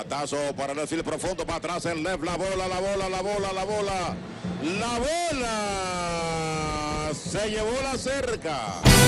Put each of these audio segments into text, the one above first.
Batazo para el fil profundo, para atrás el left, la bola. Se llevó la cerca.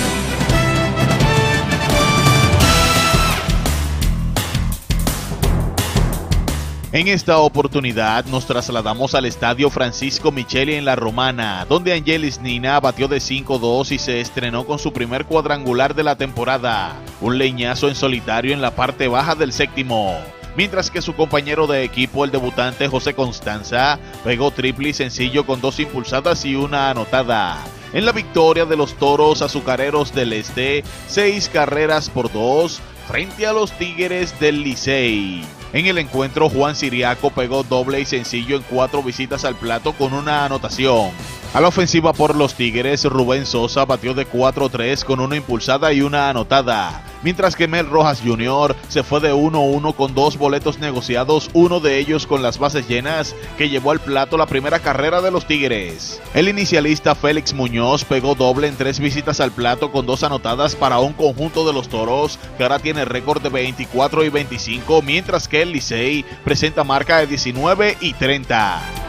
En esta oportunidad nos trasladamos al estadio Francisco Micheli en La Romana, donde Angelis Nina batió de 5-2 y se estrenó con su primer cuadrangular de la temporada, un leñazo en solitario en la parte baja del séptimo, mientras que su compañero de equipo, el debutante José Constanza, pegó triple y sencillo con 2 impulsadas y 1 anotada. En la victoria de los Toros Azucareros del Este, 6-2 frente a los Tigres del Licey. En el encuentro, Juan Siriaco pegó doble y sencillo en 4 visitas al plato con 1 anotación. A la ofensiva por los Tigres, Rubén Sosa batió de 4-3 con 1 impulsada y 1 anotada, mientras que Mel Rojas Jr. se fue de 1-1 con 2 boletos negociados, uno de ellos con las bases llenas, que llevó al plato la primera carrera de los Tigres. El inicialista Félix Muñoz pegó doble en 3 visitas al plato con 2 anotadas para un conjunto de los Toros, que ahora tiene récord de 24-25, mientras que el Licey presenta marca de 19-30.